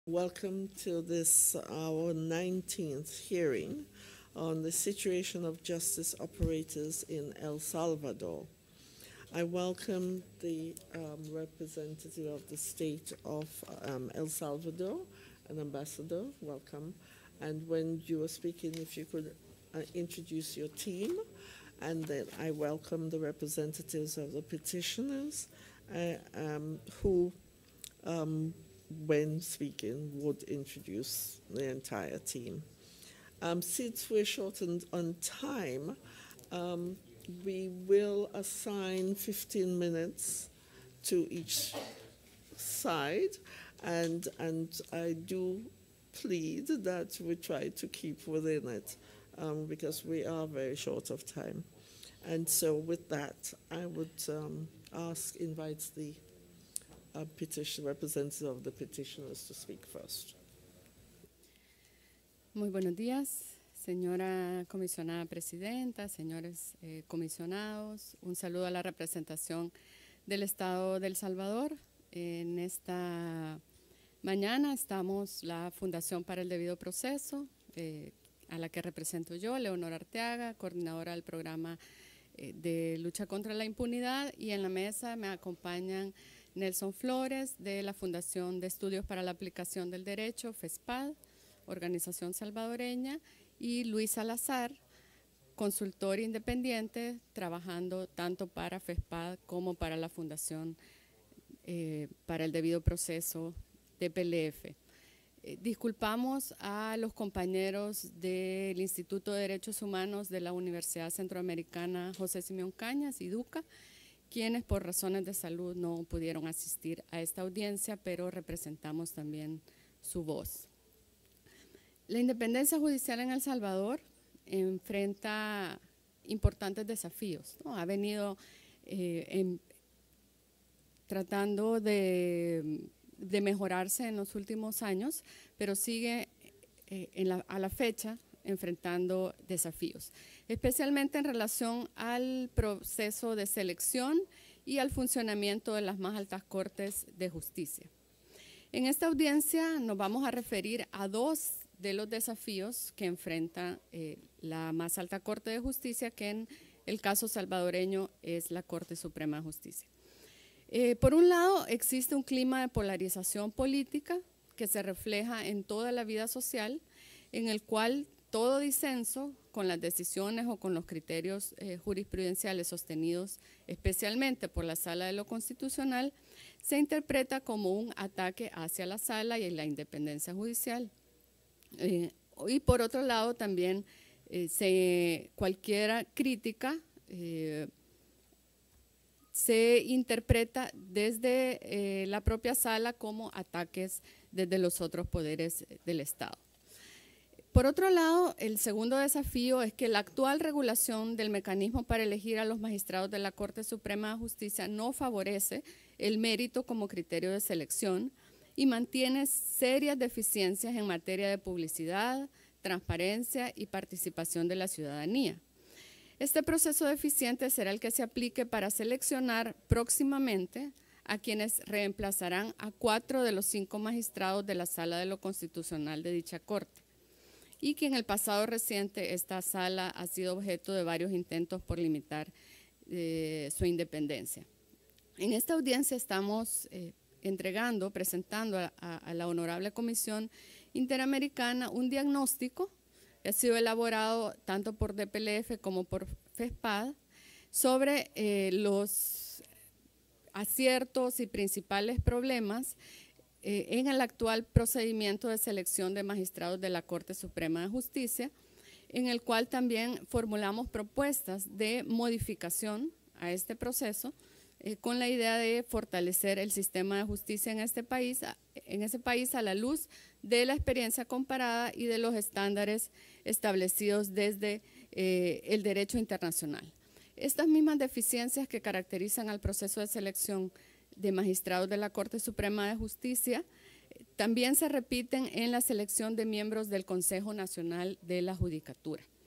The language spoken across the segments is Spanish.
Welcome to this, our 19th hearing on the situation of justice operators in El Salvador. I welcome the representative of the state of El Salvador, an ambassador, welcome. And when you are speaking, if you could introduce your team, and then I welcome the representatives of the petitioners who when speaking, would introduce the entire team. Since we're shortened on time, we will assign 15 minutes to each side, and I do plead that we try to keep within it because we are very short of time. And so with that, I would invite the representative of the petitioners to speak first. Muy buenos días, señora comisionada presidenta, señores comisionados. Un saludo a la representación del Estado de El Salvador. En esta mañana estamos la Fundación para el Debido Proceso, a la que represento yo, Leonor Arteaga, coordinadora del programa de lucha contra la impunidad, y en la mesa me acompañan Nelson Flores, de la Fundación de Estudios para la Aplicación del Derecho, FESPAD, organización salvadoreña, y Luis Salazar, consultor independiente, trabajando tanto para FESPAD como para la Fundación para el Debido Proceso de PLF. Disculpamos a los compañeros del Instituto de Derechos Humanos de la Universidad Centroamericana José Simeón Cañas, IDUCA, quienes por razones de salud no pudieron asistir a esta audiencia, pero representamos también su voz. La independencia judicial en El Salvador enfrenta importantes desafíos, ¿no? Ha venido tratando de mejorarse en los últimos años, pero sigue a la fecha enfrentando desafíos, especialmente en relación al proceso de selección y al funcionamiento de las más altas cortes de justicia. En esta audiencia nos vamos a referir a dos de los desafíos que enfrenta la más alta corte de justicia, que en el caso salvadoreño es la Corte Suprema de Justicia. Por un lado, existe un clima de polarización política que se refleja en toda la vida social, en el cual todo disenso con las decisiones o con los criterios jurisprudenciales sostenidos especialmente por la Sala de lo Constitucional se interpreta como un ataque hacia la Sala y la independencia judicial. Y por otro lado también cualquier crítica se interpreta desde la propia Sala como ataques desde los otros poderes del Estado. Por otro lado, el segundo desafío es que la actual regulación del mecanismo para elegir a los magistrados de la Corte Suprema de Justicia no favorece el mérito como criterio de selección y mantiene serias deficiencias en materia de publicidad, transparencia y participación de la ciudadanía. Este proceso deficiente será el que se aplique para seleccionar próximamente a quienes reemplazarán a 4 de los 5 magistrados de la Sala de lo Constitucional de dicha Corte, y que en el pasado reciente esta sala ha sido objeto de varios intentos por limitar su independencia. En esta audiencia estamos presentando a la Honorable Comisión Interamericana un diagnóstico que ha sido elaborado tanto por DPLF como por FESPAD sobre los aciertos y principales problemas en el actual procedimiento de selección de magistrados de la Corte Suprema de Justicia, en el cual también formulamos propuestas de modificación a este proceso con la idea de fortalecer el sistema de justicia en ese país a la luz de la experiencia comparada y de los estándares establecidos desde el derecho internacional. Estas mismas deficiencias que caracterizan al proceso de selección de magistrados de la Corte Suprema de Justicia también se repiten en la selección de miembros del Consejo Nacional de la Judicatura.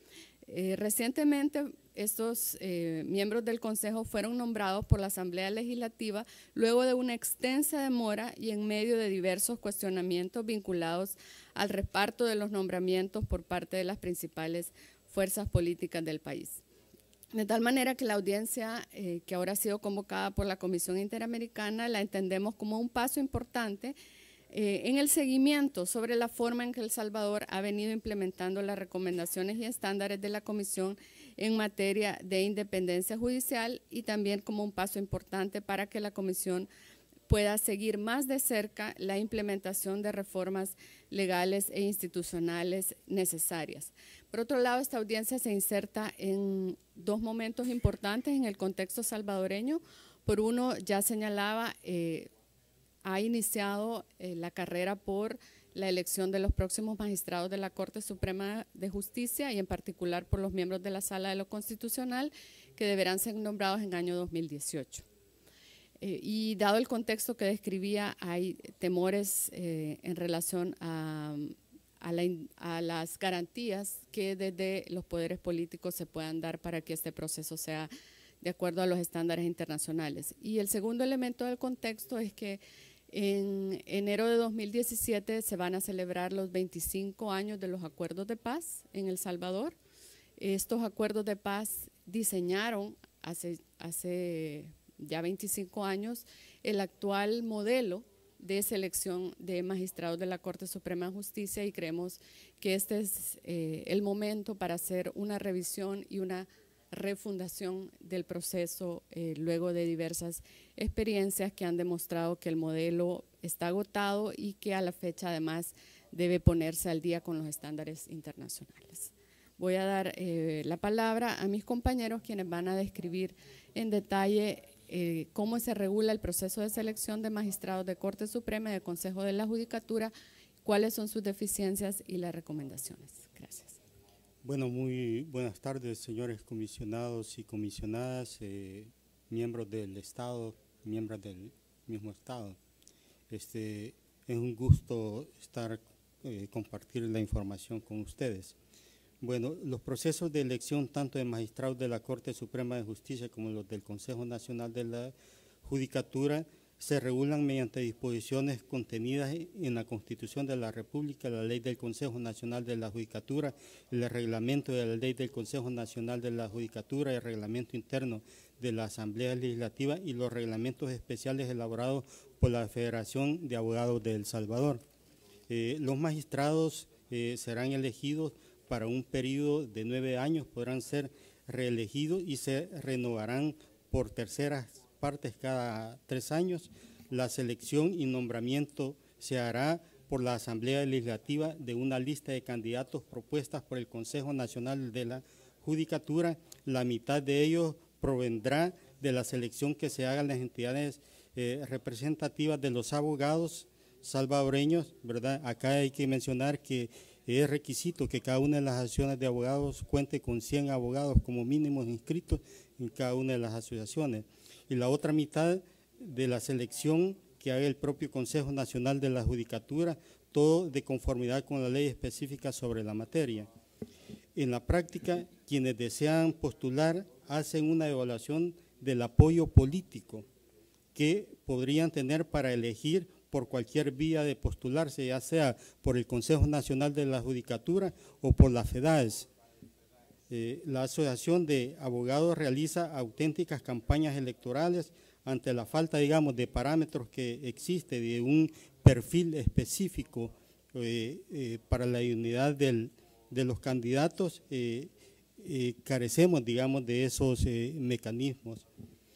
Recientemente, estos miembros del Consejo fueron nombrados por la Asamblea Legislativa luego de una extensa demora y en medio de diversos cuestionamientos vinculados al reparto de los nombramientos por parte de las principales fuerzas políticas del país. De tal manera que la audiencia que ahora ha sido convocada por la Comisión Interamericana la entendemos como un paso importante en el seguimiento sobre la forma en que El Salvador ha venido implementando las recomendaciones y estándares de la Comisión en materia de independencia judicial y también como un paso importante para que la Comisión pueda seguir más de cerca la implementación de reformas legales e institucionales necesarias. Por otro lado, esta audiencia se inserta en dos momentos importantes en el contexto salvadoreño. Por uno, ya señalaba, ha iniciado la carrera por la elección de los próximos magistrados de la Corte Suprema de Justicia y en particular por los miembros de la Sala de lo Constitucional que deberán ser nombrados en el año 2018. Y dado el contexto que describía, hay temores en relación a las garantías que desde los poderes políticos se puedan dar para que este proceso sea de acuerdo a los estándares internacionales. Y el segundo elemento del contexto es que en enero de 2017 se van a celebrar los 25 años de los acuerdos de paz en El Salvador. Estos acuerdos de paz diseñaron hace ya 25 años el actual modelo de selección de magistrados de la Corte Suprema de Justicia y creemos que este es el momento para hacer una revisión y una refundación del proceso luego de diversas experiencias que han demostrado que el modelo está agotado y que a la fecha además debe ponerse al día con los estándares internacionales. Voy a dar la palabra a mis compañeros quienes van a describir en detalle cómo se regula el proceso de selección de magistrados de Corte Suprema y de Consejo de la Judicatura, cuáles son sus deficiencias y las recomendaciones. Gracias. Bueno, muy buenas tardes, señores comisionados y comisionadas, miembros del Estado, miembros del mismo Estado. Es un gusto compartir la información con ustedes. Bueno, los procesos de elección tanto de magistrados de la Corte Suprema de Justicia como los del Consejo Nacional de la Judicatura se regulan mediante disposiciones contenidas en la Constitución de la República, la Ley del Consejo Nacional de la Judicatura, el reglamento de la Ley del Consejo Nacional de la Judicatura, el reglamento interno de la Asamblea Legislativa y los reglamentos especiales elaborados por la Federación de Abogados de El Salvador. Los magistrados serán elegidos para un periodo de 9 años, podrán ser reelegidos y se renovarán por terceras partes cada 3 años. La selección y nombramiento se hará por la Asamblea Legislativa de una lista de candidatos propuestas por el Consejo Nacional de la Judicatura. La mitad de ellos provendrá de la selección que se haga en las entidades representativas de los abogados salvadoreños, ¿verdad? Acá hay que mencionar que es requisito que cada una de las asociaciones de abogados cuente con 100 abogados como mínimo inscritos en cada una de las asociaciones. Y la otra mitad de la selección que haga el propio Consejo Nacional de la Judicatura, todo de conformidad con la ley específica sobre la materia. En la práctica, quienes desean postular hacen una evaluación del apoyo político que podrían tener para elegir por cualquier vía de postularse, ya sea por el Consejo Nacional de la Judicatura o por la FEDAES. La Asociación de Abogados realiza auténticas campañas electorales ante la falta, digamos, de parámetros que existe, de un perfil específico para la unidad de los candidatos, carecemos, digamos, de esos mecanismos.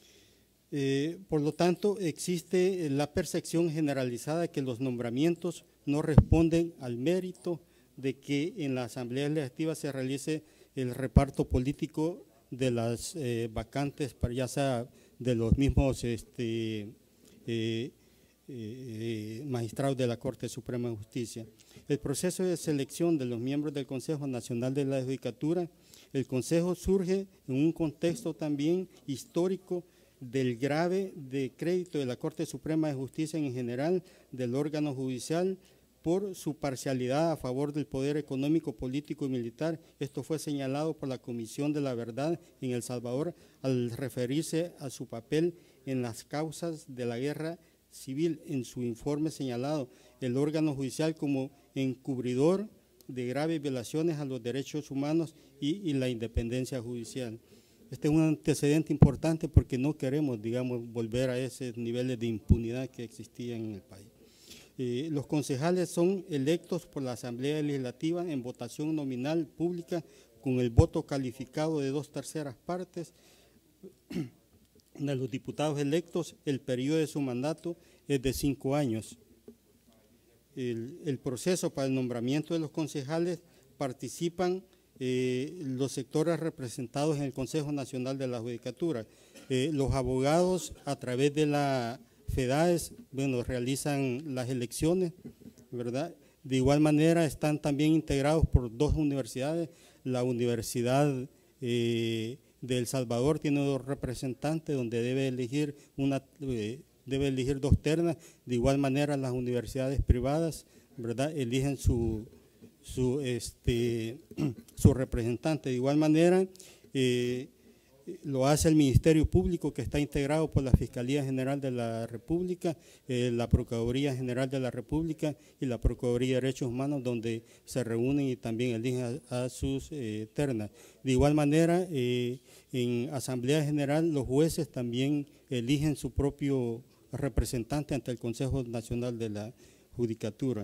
Por lo tanto, existe la percepción generalizada que los nombramientos no responden al mérito de que en la Asamblea Legislativa se realice el reparto político de las vacantes, ya sea de los mismos magistrados de la Corte Suprema de Justicia. El proceso de selección de los miembros del Consejo Nacional de la Judicatura, el Consejo surge en un contexto también histórico del grave decrédito de la Corte Suprema de Justicia en general, del órgano judicial, por su parcialidad a favor del poder económico, político y militar. Esto fue señalado por la Comisión de la Verdad en El Salvador al referirse a su papel en las causas de la guerra civil. En su informe señalado el órgano judicial como encubridor de graves violaciones a los derechos humanos y la independencia judicial. Este es un antecedente importante porque no queremos, digamos, volver a esos niveles de impunidad que existían en el país. Los concejales son electos por la Asamblea Legislativa en votación nominal pública con el voto calificado de 2/3 partes de los diputados electos. El periodo de su mandato es de 5 años. El proceso para el nombramiento de los concejales participan los sectores representados en el Consejo Nacional de la Judicatura. Los abogados a través de la FEDAES, bueno, realizan las elecciones, ¿verdad? De igual manera están también integrados por 2 universidades. La Universidad de El Salvador tiene 2 representantes donde debe elegir 2 ternas. De igual manera las universidades privadas, ¿verdad?, eligen su representante. De igual manera lo hace el Ministerio Público, que está integrado por la Fiscalía General de la República, la Procuraduría General de la República y la Procuraduría de Derechos Humanos, donde se reúnen y también eligen a sus ternas. De igual manera, en Asamblea General los jueces también eligen su propio representante ante el Consejo Nacional de la Judicatura.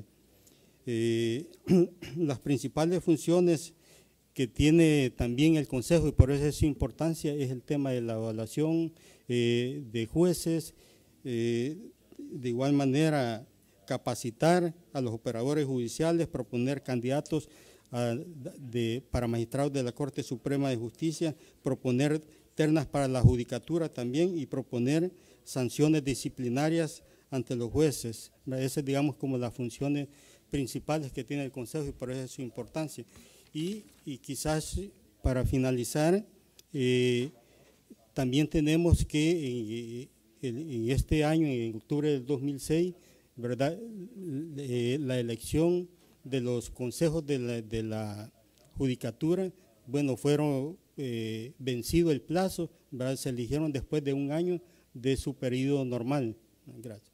Las principales funciones que tiene también el Consejo, y por eso es su importancia, es el tema de la evaluación de jueces, de igual manera capacitar a los operadores judiciales, proponer candidatos para magistrados de la Corte Suprema de Justicia, proponer ternas para la judicatura también y proponer sanciones disciplinarias ante los jueces. Esas es, digamos, como las funciones principales que tiene el Consejo y por eso es su importancia. Y quizás para finalizar, también tenemos que en este año, en octubre del 2006, ¿verdad?, la elección de los consejos de la judicatura, bueno, fueron vencido el plazo, ¿verdad?, se eligieron después de 1 año de su periodo normal. Gracias.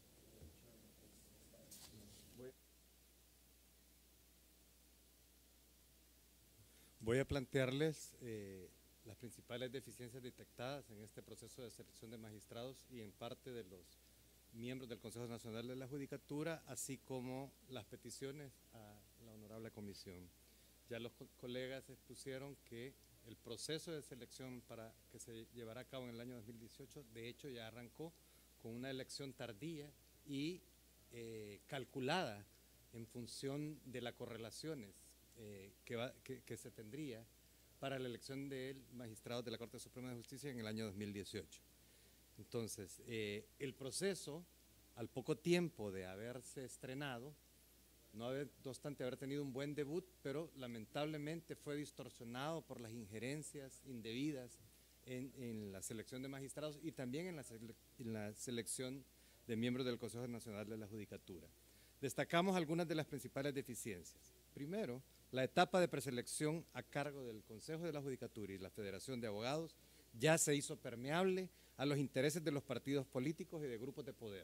Voy a plantearles las principales deficiencias detectadas en este proceso de selección de magistrados y en parte de los miembros del Consejo Nacional de la Judicatura, así como las peticiones a la honorable comisión. Ya los colegas expusieron que el proceso de selección para que se llevará a cabo en el año 2018, de hecho ya arrancó con una elección tardía y calculada en función de las correlaciones que se tendría para la elección del magistrado de la Corte Suprema de Justicia en el año 2018. Entonces, el proceso, al poco tiempo de haberse estrenado, no obstante haber tenido un buen debut, pero lamentablemente fue distorsionado por las injerencias indebidas en la selección de magistrados y también en la selección de miembros del Consejo Nacional de la Judicatura. Destacamos algunas de las principales deficiencias. Primero, la etapa de preselección a cargo del Consejo de la Judicatura y la Federación de Abogados ya se hizo permeable a los intereses de los partidos políticos y de grupos de poder.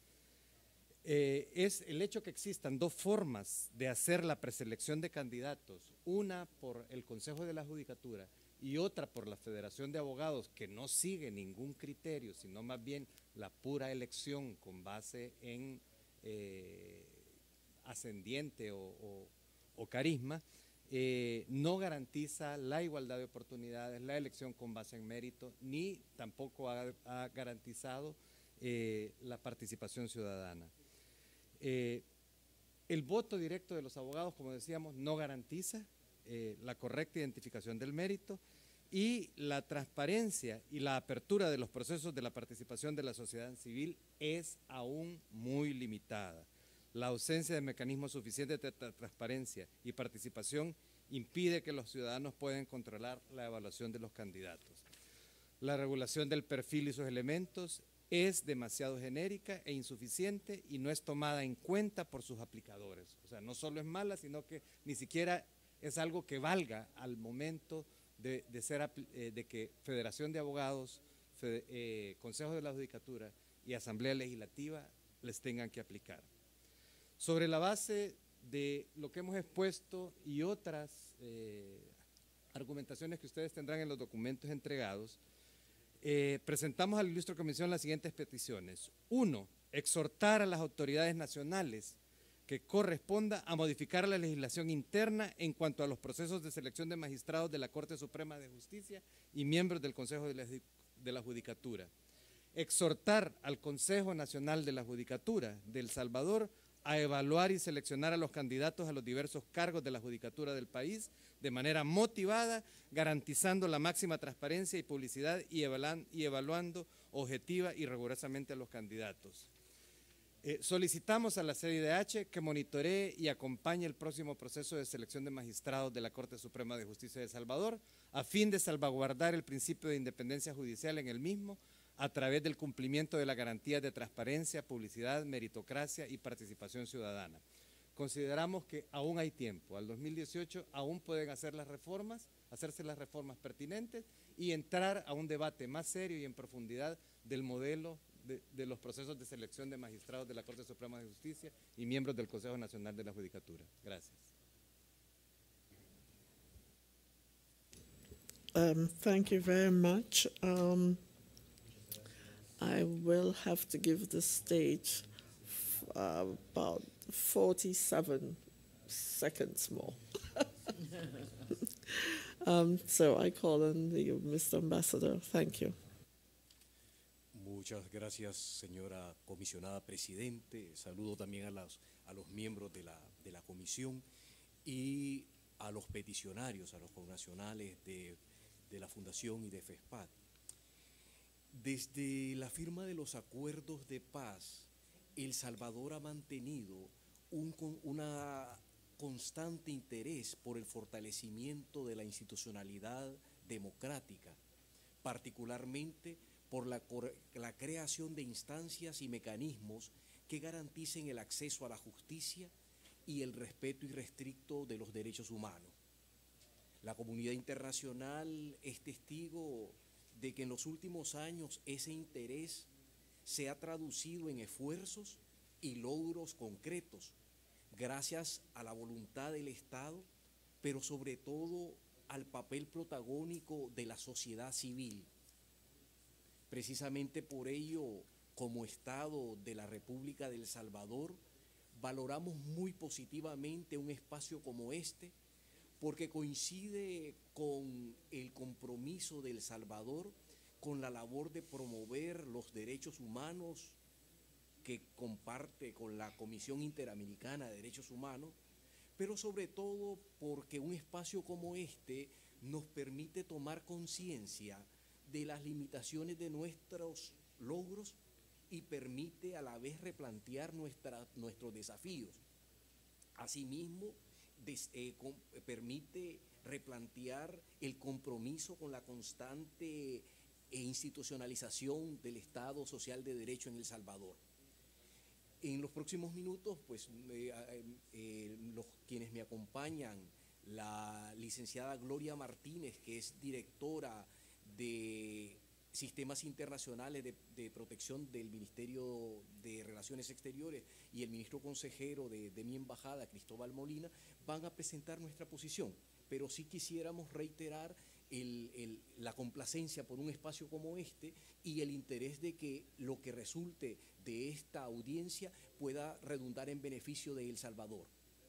Es el hecho que existan 2 formas de hacer la preselección de candidatos, una por el Consejo de la Judicatura y otra por la Federación de Abogados, que no sigue ningún criterio, sino más bien la pura elección con base en ascendiente o carisma, no garantiza la igualdad de oportunidades, la elección con base en mérito, ni tampoco ha garantizado la participación ciudadana. El voto directo de los abogados, como decíamos, no garantiza la correcta identificación del mérito y la transparencia y la apertura de los procesos de la participación de la sociedad civil es aún muy limitada. La ausencia de mecanismos suficientes de transparencia y participación impide que los ciudadanos puedan controlar la evaluación de los candidatos. La regulación del perfil y sus elementos es demasiado genérica e insuficiente y no es tomada en cuenta por sus aplicadores. O sea, no solo es mala, sino que ni siquiera es algo que valga al momento de que Federación de Abogados, Consejo de la Judicatura y Asamblea Legislativa les tengan que aplicar. Sobre la base de lo que hemos expuesto y otras argumentaciones que ustedes tendrán en los documentos entregados, presentamos a la Ilustre Comisión las siguientes peticiones. 1. Exhortar a las autoridades nacionales que corresponda a modificar la legislación interna en cuanto a los procesos de selección de magistrados de la Corte Suprema de Justicia y miembros del Consejo de la Judicatura. Exhortar al Consejo Nacional de la Judicatura de El Salvador a evaluar y seleccionar a los candidatos a los diversos cargos de la judicatura del país de manera motivada, garantizando la máxima transparencia y publicidad y evaluando objetiva y rigurosamente a los candidatos. Solicitamos a la CIDH que monitoree y acompañe el próximo proceso de selección de magistrados de la Corte Suprema de Justicia de El Salvador a fin de salvaguardar el principio de independencia judicial en el mismo a través del cumplimiento de las garantías de transparencia, publicidad, meritocracia y participación ciudadana. Consideramos que aún hay tiempo, al 2018 aún pueden hacerse las reformas pertinentes y entrar a un debate más serio y en profundidad del modelo de los procesos de selección de magistrados de la Corte Suprema de Justicia y miembros del Consejo Nacional de la Judicatura. Gracias. Thank you very much. I will have to give the stage about 47 seconds more. So I call on you, Mr. Ambassador. Thank you. Muchas gracias, señora comisionada presidente. Saludo también a los miembros de la comisión y a los peticionarios, a los connacionales de la Fundación y de FESPAD. Desde la firma de los acuerdos de paz, El Salvador ha mantenido una constante interés por el fortalecimiento de la institucionalidad democrática, particularmente por la creación de instancias y mecanismos que garanticen el acceso a la justicia y el respeto irrestricto de los derechos humanos. La comunidad internacional es testigo de que en los últimos años ese interés se ha traducido en esfuerzos y logros concretos, gracias a la voluntad del Estado, pero sobre todo al papel protagónico de la sociedad civil. Precisamente por ello, como Estado de la República de El Salvador, valoramos muy positivamente un espacio como este, porque coincide con el compromiso de El Salvador con la labor de promover los derechos humanos que comparte con la Comisión Interamericana de Derechos Humanos, pero sobre todo porque un espacio como este nos permite tomar conciencia de las limitaciones de nuestros logros y permite a la vez replantear nuestros desafíos. Asimismo, permite replantear el compromiso con la constante institucionalización del Estado Social de Derecho en El Salvador. En los próximos minutos, pues, quienes me acompañan, la licenciada Gloria Martínez, que es directora de Sistemas Internacionales de Protección del Ministerio de Relaciones Exteriores, y el ministro consejero de mi embajada, Cristóbal Molina, van a presentar nuestra posición. Pero sí quisiéramos reiterar la complacencia por un espacio como este y el interés de que lo que resulte de esta audiencia pueda redundar en beneficio de El Salvador.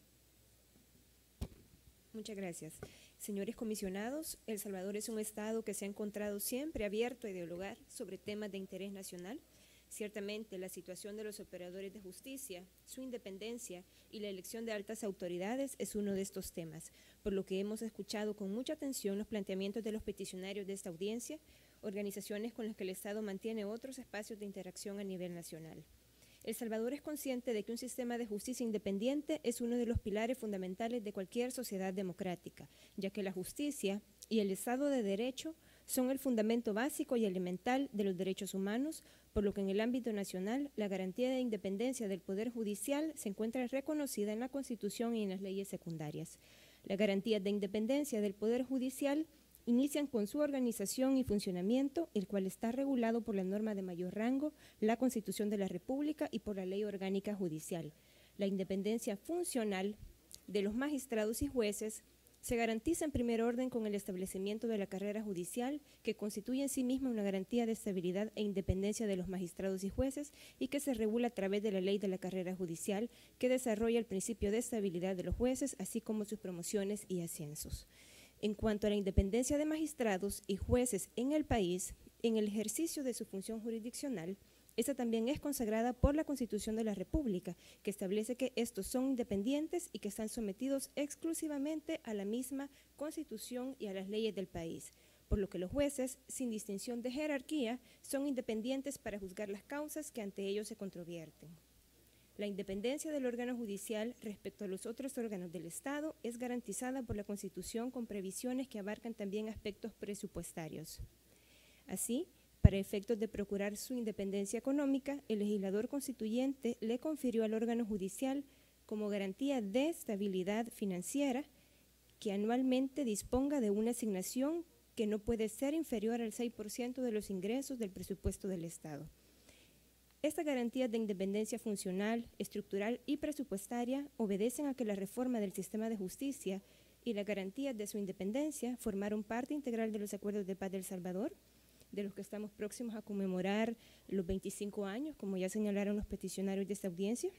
Muchas gracias. Señores comisionados, El Salvador es un Estado que se ha encontrado siempre abierto a dialogar sobre temas de interés nacional. Ciertamente, la situación de los operadores de justicia, su independencia y la elección de altas autoridades es uno de estos temas, por lo que hemos escuchado con mucha atención los planteamientos de los peticionarios de esta audiencia, organizaciones con las que el Estado mantiene otros espacios de interacción a nivel nacional. El Salvador es consciente de que un sistema de justicia independiente es uno de los pilares fundamentales de cualquier sociedad democrática, ya que la justicia y el Estado de Derecho son el fundamento básico y elemental de los derechos humanos, por lo que en el ámbito nacional la garantía de independencia del Poder Judicial se encuentra reconocida en la Constitución y en las leyes secundarias. Las garantías de independencia del Poder Judicial inician con su organización y funcionamiento, el cual está regulado por la norma de mayor rango, la Constitución de la República y por la Ley Orgánica Judicial. La independencia funcional de los magistrados y jueces se garantiza en primer orden con el establecimiento de la carrera judicial, que constituye en sí misma una garantía de estabilidad e independencia de los magistrados y jueces y que se regula a través de la Ley de la Carrera Judicial, que desarrolla el principio de estabilidad de los jueces, así como sus promociones y ascensos. En cuanto a la independencia de magistrados y jueces en el país, en el ejercicio de su función jurisdiccional, esta también es consagrada por la Constitución de la República, que establece que estos son independientes y que están sometidos exclusivamente a la misma Constitución y a las leyes del país, por lo que los jueces, sin distinción de jerarquía, son independientes para juzgar las causas que ante ellos se controvierten. La independencia del órgano judicial respecto a los otros órganos del Estado es garantizada por la Constitución con previsiones que abarcan también aspectos presupuestarios. Así, para efectos de procurar su independencia económica, el legislador constituyente le confirió al órgano judicial como garantía de estabilidad financiera que anualmente disponga de una asignación que no puede ser inferior al 6% de los ingresos del presupuesto del Estado. Estas garantías de independencia funcional, estructural y presupuestaria obedecen a que la reforma del sistema de justicia y las garantías de su independencia formaron parte integral de los acuerdos de paz de El Salvador, de los que estamos próximos a conmemorar los 25 años, como ya señalaron los peticionarios de esta audiencia.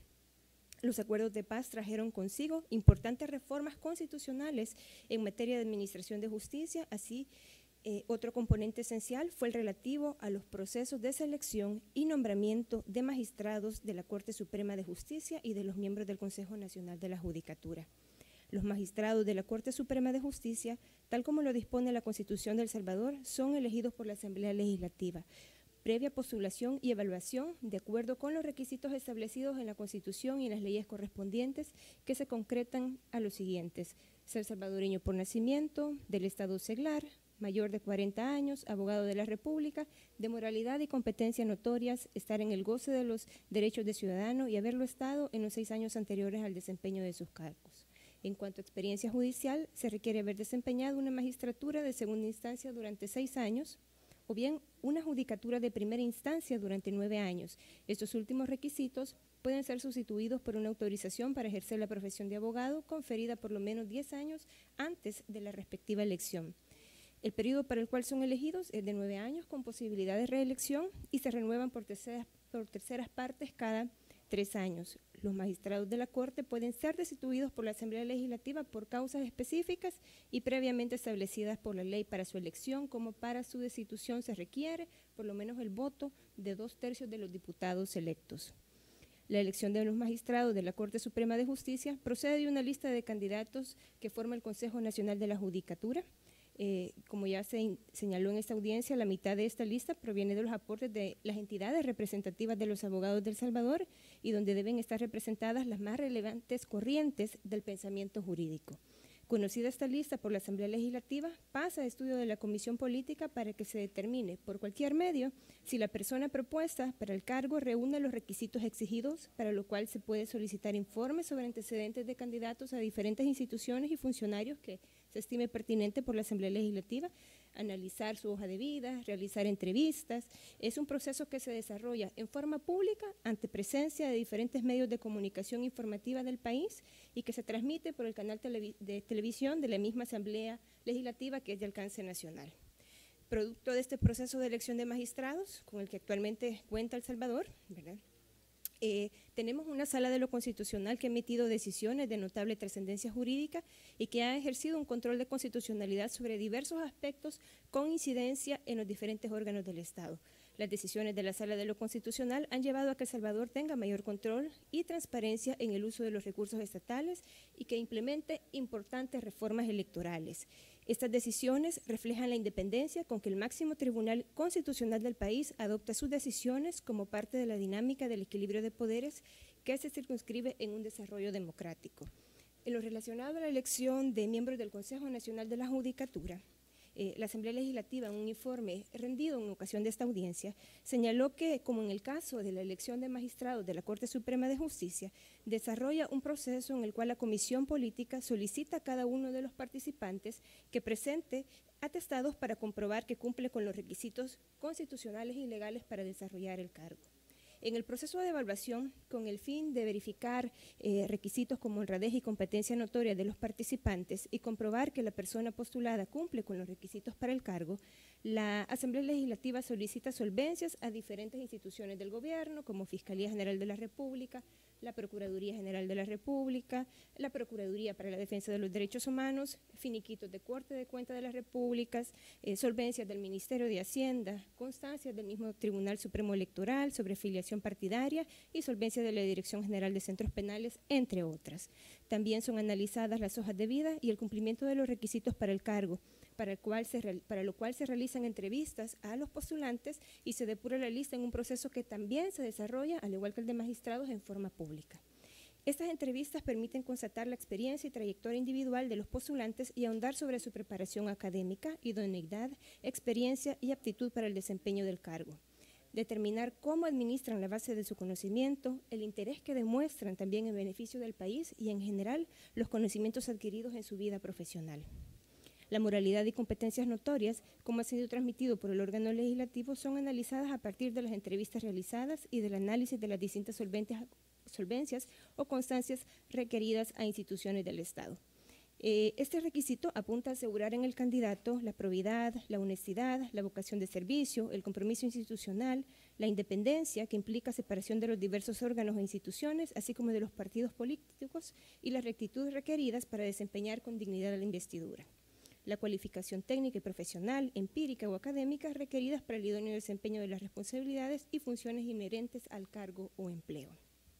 Los acuerdos de paz trajeron consigo importantes reformas constitucionales en materia de administración de justicia, así otro componente esencial fue el relativo a los procesos de selección y nombramiento de magistrados de la Corte Suprema de Justicia y de los miembros del Consejo Nacional de la Judicatura. Los magistrados de la Corte Suprema de Justicia, tal como lo dispone la Constitución de El Salvador, son elegidos por la Asamblea Legislativa, previa postulación y evaluación de acuerdo con los requisitos establecidos en la Constitución y en las leyes correspondientes, que se concretan a los siguientes: ser salvadoreño por nacimiento, del estado seglar, mayor de 40 años, abogado de la República, de moralidad y competencia notorias, estar en el goce de los derechos de ciudadano y haberlo estado en los 6 años anteriores al desempeño de sus cargos. En cuanto a experiencia judicial, se requiere haber desempeñado una magistratura de segunda instancia durante 6 años, o bien una judicatura de primera instancia durante 9 años. Estos últimos requisitos pueden ser sustituidos por una autorización para ejercer la profesión de abogado conferida por lo menos 10 años antes de la respectiva elección. El periodo para el cual son elegidos es de 9 años con posibilidad de reelección y se renuevan por terceras partes cada 3 años. Los magistrados de la Corte pueden ser destituidos por la Asamblea Legislativa por causas específicas y previamente establecidas por la ley. Para su elección como para su destitución se requiere por lo menos el voto de 2/3 de los diputados electos. La elección de los magistrados de la Corte Suprema de Justicia procede de una lista de candidatos que forma el Consejo Nacional de la Judicatura. Como ya se señaló en esta audiencia, la mitad de esta lista proviene de los aportes de las entidades representativas de los abogados de El Salvador y donde deben estar representadas las más relevantes corrientes del pensamiento jurídico. Conocida esta lista por la Asamblea Legislativa, pasa a estudio de la Comisión Política para que se determine por cualquier medio si la persona propuesta para el cargo reúne los requisitos exigidos, para lo cual se puede solicitar informes sobre antecedentes de candidatos a diferentes instituciones y funcionarios que se estime pertinente por la Asamblea Legislativa, analizar su hoja de vida, realizar entrevistas. Es un proceso que se desarrolla en forma pública ante presencia de diferentes medios de comunicación informativa del país y que se transmite por el canal de televisión de la misma Asamblea Legislativa, que es de alcance nacional. Producto de este proceso de elección de magistrados, con el que actualmente cuenta El Salvador, ¿verdad? Tenemos una Sala de lo Constitucional que ha emitido decisiones de notable trascendencia jurídica y que ha ejercido un control de constitucionalidad sobre diversos aspectos con incidencia en los diferentes órganos del Estado. Las decisiones de la Sala de lo Constitucional han llevado a que El Salvador tenga mayor control y transparencia en el uso de los recursos estatales y que implemente importantes reformas electorales. Estas decisiones reflejan la independencia con que el máximo tribunal constitucional del país adopta sus decisiones como parte de la dinámica del equilibrio de poderes que se circunscribe en un desarrollo democrático. En lo relacionado a la elección de miembros del Consejo Nacional de la Judicatura, la Asamblea Legislativa, en un informe rendido en ocasión de esta audiencia, señaló que, como en el caso de la elección de magistrados de la Corte Suprema de Justicia, desarrolla un proceso en el cual la Comisión Política solicita a cada uno de los participantes que presente atestados para comprobar que cumple con los requisitos constitucionales y legales para desarrollar el cargo. En el proceso de evaluación, con el fin de verificar requisitos como honradez y competencia notoria de los participantes y comprobar que la persona postulada cumple con los requisitos para el cargo, la Asamblea Legislativa solicita solvencias a diferentes instituciones del gobierno, como Fiscalía General de la República, la Procuraduría General de la República, la Procuraduría para la Defensa de los Derechos Humanos, finiquitos de Corte de Cuentas de las Repúblicas, solvencias del Ministerio de Hacienda, constancias del mismo Tribunal Supremo Electoral sobre filiación partidaria y solvencias de la Dirección General de Centros Penales, entre otras. También son analizadas las hojas de vida y el cumplimiento de los requisitos para el cargo, para lo cual se realizan entrevistas a los postulantes y se depura la lista en un proceso que también se desarrolla, al igual que el de magistrados, en forma pública. Estas entrevistas permiten constatar la experiencia y trayectoria individual de los postulantes y ahondar sobre su preparación académica, idoneidad, experiencia y aptitud para el desempeño del cargo. Determinar cómo administran la base de su conocimiento, el interés que demuestran también en beneficio del país y, en general, los conocimientos adquiridos en su vida profesional. La moralidad y competencias notorias, como ha sido transmitido por el órgano legislativo, son analizadas a partir de las entrevistas realizadas y del análisis de las distintas solvencias o constancias requeridas a instituciones del Estado. Este requisito apunta a asegurar en el candidato la probidad, la honestidad, la vocación de servicio, el compromiso institucional, la independencia, que implica separación de los diversos órganos e instituciones, así como de los partidos políticos, y las rectitudes requeridas para desempeñar con dignidad la investidura. La cualificación técnica y profesional, empírica o académica requeridas para el idóneo desempeño de las responsabilidades y funciones inherentes al cargo o empleo.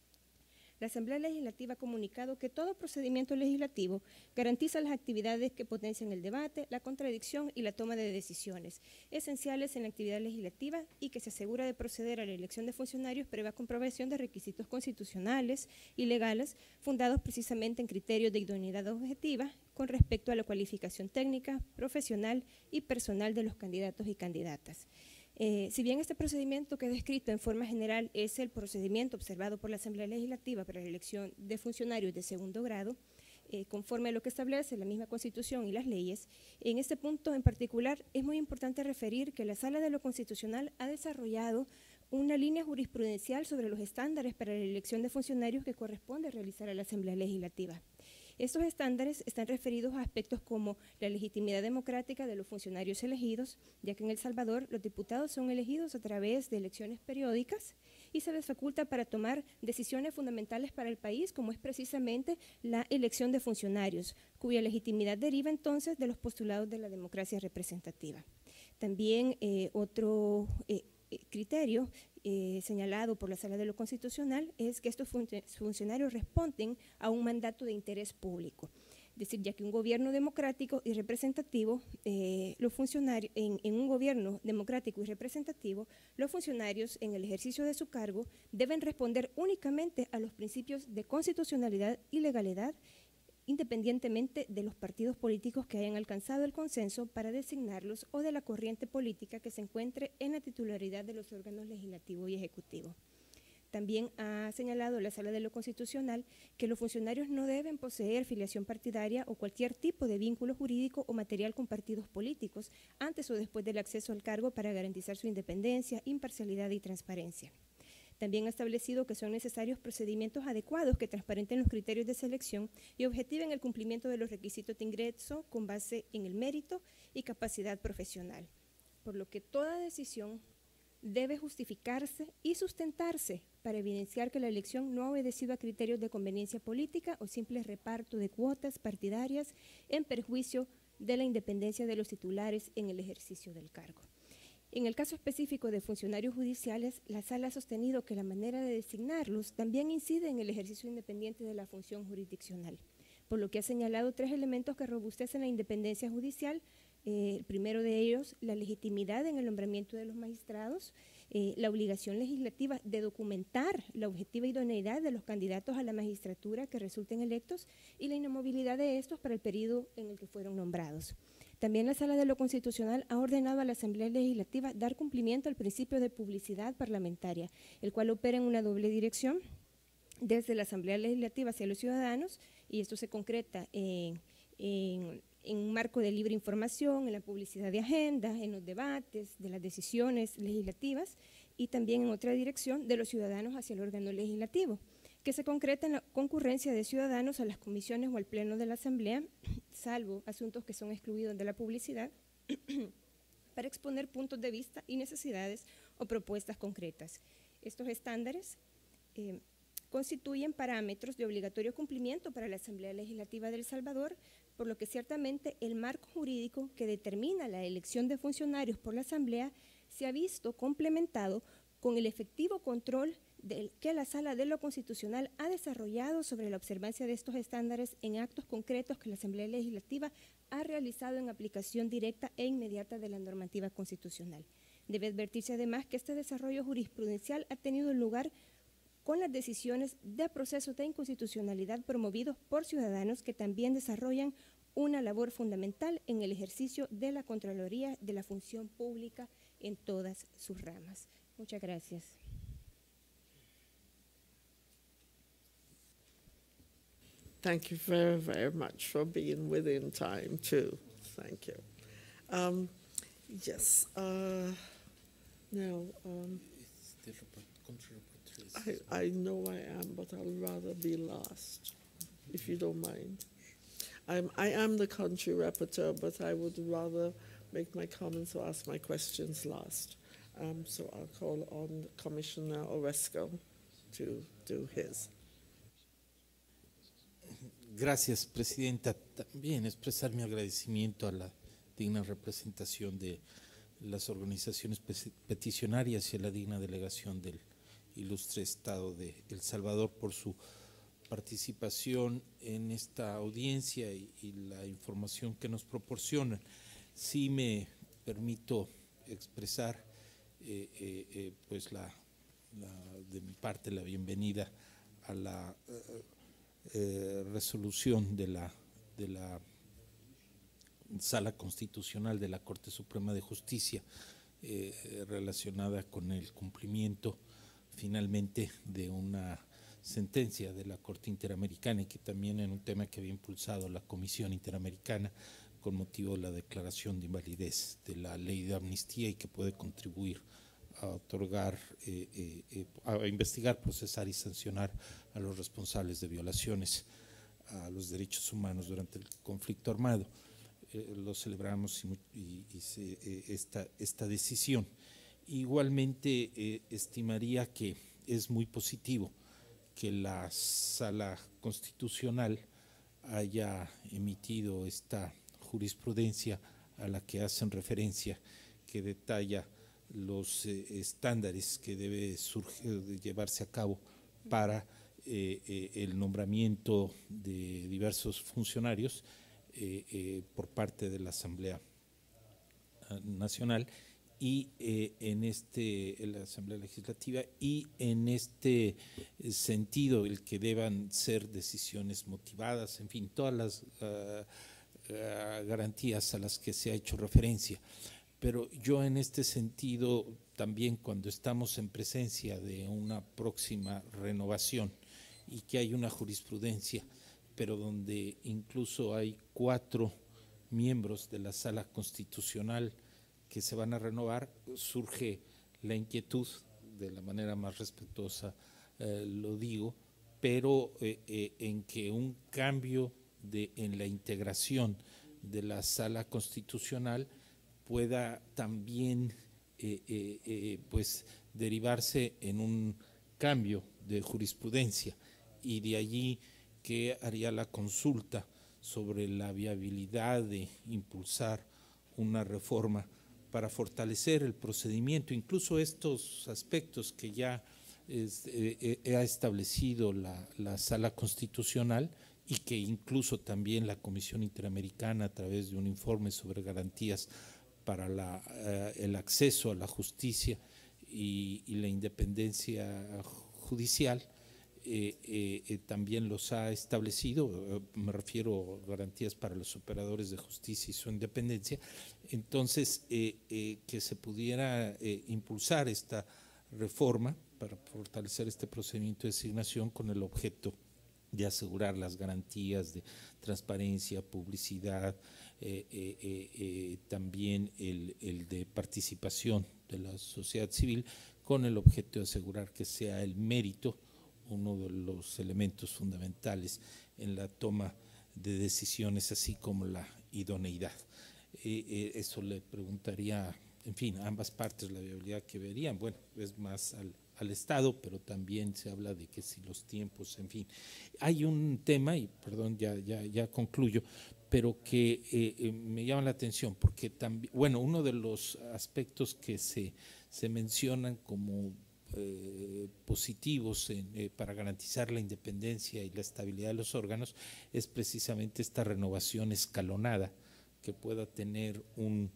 La Asamblea Legislativa ha comunicado que todo procedimiento legislativo garantiza las actividades que potencian el debate, la contradicción y la toma de decisiones esenciales en la actividad legislativa y que se asegura de proceder a la elección de funcionarios previa comprobación de requisitos constitucionales y legales fundados precisamente en criterios de idoneidad objetiva con respecto a la cualificación técnica, profesional y personal de los candidatos y candidatas. Si bien este procedimiento que he descrito en forma general es el procedimiento observado por la Asamblea Legislativa para la elección de funcionarios de segundo grado, conforme a lo que establece la misma Constitución y las leyes, en este punto en particular es muy importante referir que la Sala de lo Constitucional ha desarrollado una línea jurisprudencial sobre los estándares para la elección de funcionarios que corresponde realizar a la Asamblea Legislativa. Estos estándares están referidos a aspectos como la legitimidad democrática de los funcionarios elegidos, ya que en El Salvador los diputados son elegidos a través de elecciones periódicas y se les faculta para tomar decisiones fundamentales para el país, como es precisamente la elección de funcionarios, cuya legitimidad deriva entonces de los postulados de la democracia representativa. También otro criterio señalado por la Sala de lo Constitucional es que estos funcionarios responden a un mandato de interés público. Es decir, ya que un gobierno democrático y representativo, en un gobierno democrático y representativo, los funcionarios en el ejercicio de su cargo deben responder únicamente a los principios de constitucionalidad y legalidad, independientemente de los partidos políticos que hayan alcanzado el consenso para designarlos o de la corriente política que se encuentre en la titularidad de los órganos legislativo y ejecutivo. También ha señalado la Sala de lo Constitucional que los funcionarios no deben poseer filiación partidaria o cualquier tipo de vínculo jurídico o material con partidos políticos antes o después del acceso al cargo para garantizar su independencia, imparcialidad y transparencia. También ha establecido que son necesarios procedimientos adecuados que transparenten los criterios de selección y objetiven el cumplimiento de los requisitos de ingreso con base en el mérito y capacidad profesional, por lo que toda decisión debe justificarse y sustentarse para evidenciar que la elección no ha obedecido a criterios de conveniencia política o simple reparto de cuotas partidarias en perjuicio de la independencia de los titulares en el ejercicio del cargo. En el caso específico de funcionarios judiciales, la Sala ha sostenido que la manera de designarlos también incide en el ejercicio independiente de la función jurisdiccional, por lo que ha señalado 3 elementos que robustecen la independencia judicial. El primero de ellos, la legitimidad en el nombramiento de los magistrados, la obligación legislativa de documentar la objetiva idoneidad de los candidatos a la magistratura que resulten electos y la inamovilidad de estos para el periodo en el que fueron nombrados. También la Sala de lo Constitucional ha ordenado a la Asamblea Legislativa dar cumplimiento al principio de publicidad parlamentaria, el cual opera en una doble dirección desde la Asamblea Legislativa hacia los ciudadanos, y esto se concreta en un marco de libre información, en la publicidad de agendas, en los debates, de las decisiones legislativas, y también en otra dirección de los ciudadanos hacia el órgano legislativo, que se concreta en la concurrencia de ciudadanos a las comisiones o al pleno de la Asamblea, salvo asuntos que son excluidos de la publicidad, para exponer puntos de vista y necesidades o propuestas concretas. Estos estándares constituyen parámetros de obligatorio cumplimiento para la Asamblea Legislativa de El Salvador, por lo que ciertamente el marco jurídico que determina la elección de funcionarios por la Asamblea se ha visto complementado con el efectivo control que la Sala de lo Constitucional ha desarrollado sobre la observancia de estos estándares en actos concretos que la Asamblea Legislativa ha realizado en aplicación directa e inmediata de la normativa constitucional. Debe advertirse además que este desarrollo jurisprudencial ha tenido lugar con las decisiones de procesos de inconstitucionalidad promovidos por ciudadanos que también desarrollan una labor fundamental en el ejercicio de la Contraloría de la Función Pública en todas sus ramas. Muchas gracias. Thank you very, very much for being within time, too. Thank you. Yes. Now, I know I am, but I'll rather be last, if you don't mind. I am the country rapporteur, but I would rather make my comments or ask my questions last. So I'll call on Commissioner Orozco to do his. Gracias, Presidenta. También expresar mi agradecimiento a la digna representación de las organizaciones peticionarias y a la digna delegación del ilustre Estado de El Salvador por su participación en esta audiencia y la información que nos proporcionan. Sí me permito expresar pues de mi parte la bienvenida a la resolución de la Sala Constitucional de la Corte Suprema de Justicia relacionada con el cumplimiento finalmente de una sentencia de la Corte Interamericana, y que también en un tema que había impulsado la Comisión Interamericana con motivo de la declaración de invalidez de la ley de amnistía, y que puede contribuir a otorgar, a investigar, procesar y sancionar a los responsables de violaciones a los derechos humanos durante el conflicto armado. Lo celebramos esta decisión. Igualmente estimaría que es muy positivo que la Sala Constitucional haya emitido esta jurisprudencia a la que hacen referencia, que detalla los estándares que debe llevarse a cabo para el nombramiento de diversos funcionarios por parte de la Asamblea Nacional y en la Asamblea Legislativa, y en este sentido el que deban ser decisiones motivadas, en fin, todas las garantías a las que se ha hecho referencia. Pero yo en este sentido también, cuando estamos en presencia de una próxima renovación y que hay una jurisprudencia, pero donde incluso hay 4 miembros de la Sala Constitucional que se van a renovar, surge la inquietud, de la manera más respetuosa lo digo, pero en que un cambio en la integración de la Sala Constitucional pueda también pues derivarse en un cambio de jurisprudencia, y de allí que haría la consulta sobre la viabilidad de impulsar una reforma para fortalecer el procedimiento, incluso estos aspectos que ya ha establecido la Sala Constitucional, y que incluso también la Comisión Interamericana, a través de un informe sobre garantías para el acceso a la justicia y la independencia judicial, también los ha establecido, me refiero a garantías para los operadores de justicia y su independencia. Entonces, que se pudiera impulsar esta reforma para fortalecer este procedimiento de designación con el objeto de asegurar las garantías de transparencia, publicidad, también el de participación de la sociedad civil, con el objeto de asegurar que sea el mérito uno de los elementos fundamentales en la toma de decisiones, así como la idoneidad. Eso le preguntaría, en fin, a ambas partes la viabilidad que verían. Bueno, es más al Estado, pero también se habla de que si los tiempos, en fin. Hay un tema, y perdón, ya concluyo, pero que me llama la atención, porque también, bueno, uno de los aspectos que se mencionan como positivos para garantizar la independencia y la estabilidad de los órganos es precisamente esta renovación escalonada que pueda tener un